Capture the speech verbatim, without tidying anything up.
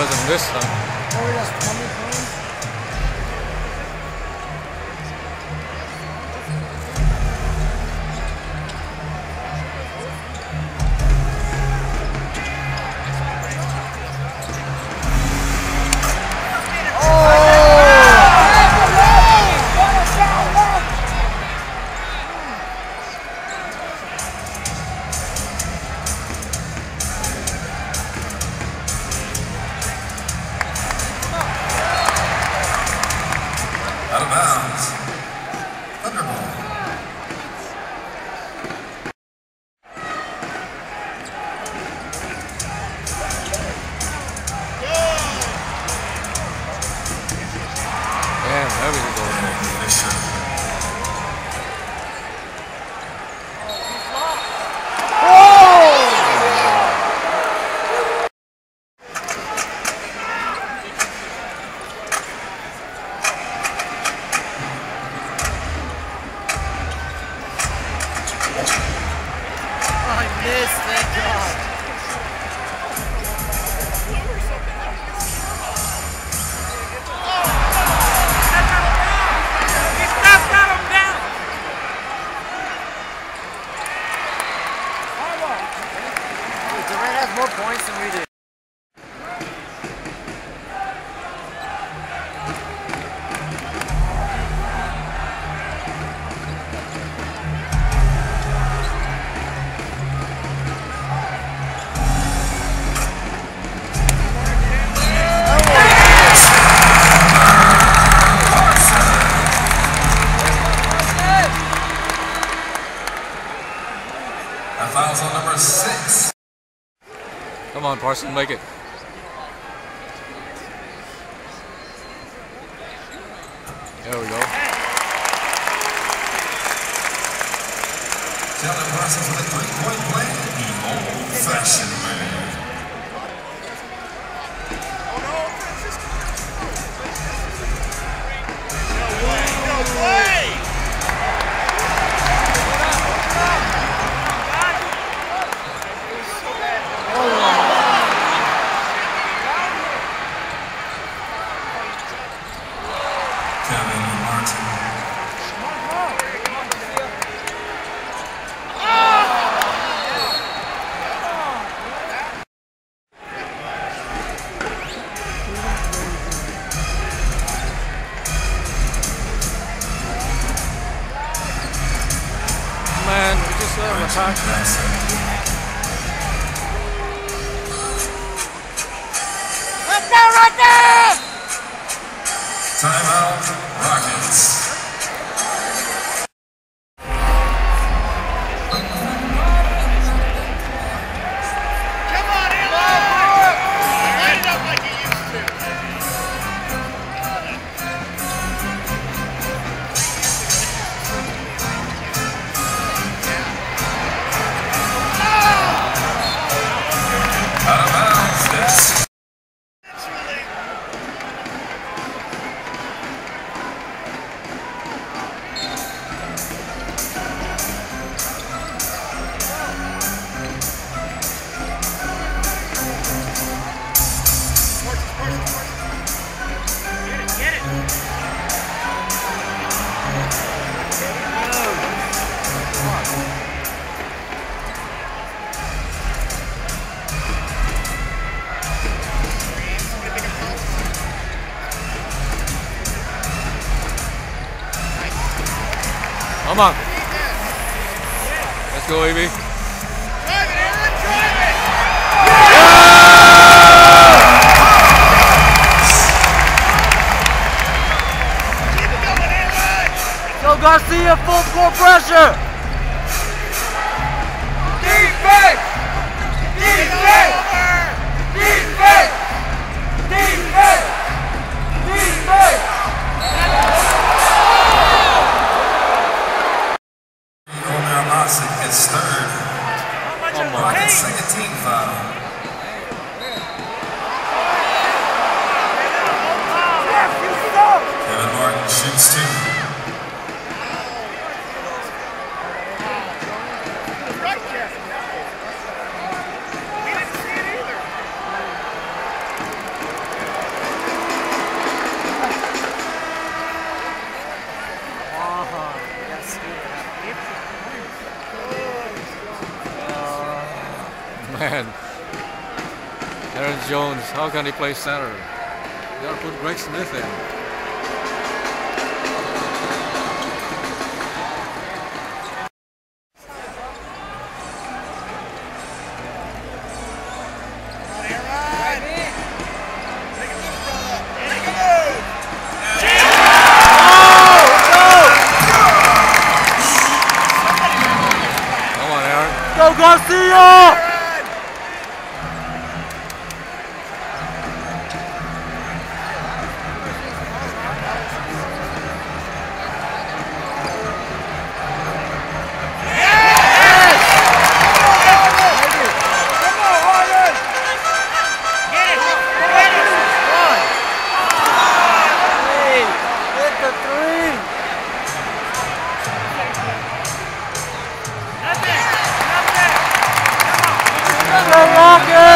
doesn't this time. Oh, he has twenty points. Out of bounds. Thunderball. Damn, that was a goal. More points than we did. That fouls on number six. Come on, Parson, make it. There we go. Jalen Parsons with a three-point play. The old-fashioned way. No way! Kevin Martin. Man, we just let him attack. Right there, right there! Timeout, Rockets. Come on, Ella! Light it up like you used to. Out of bounds. That's Get it, get it. Come on. Let's go, A B. Drive it, Aaron, drive it! Keep it going, Aaron! Go Garcia, full court pressure! Defense! Defense! Defense! Defense! Defense! Omer Amasic his third. Come on. Rockets second team foul. Kevin Martin shoots two. Right, Jeff. We didn't see it either. Man. Aaron Jones, how can he play center? You gotta put Greg Smith in. Go Garcia! Rocket!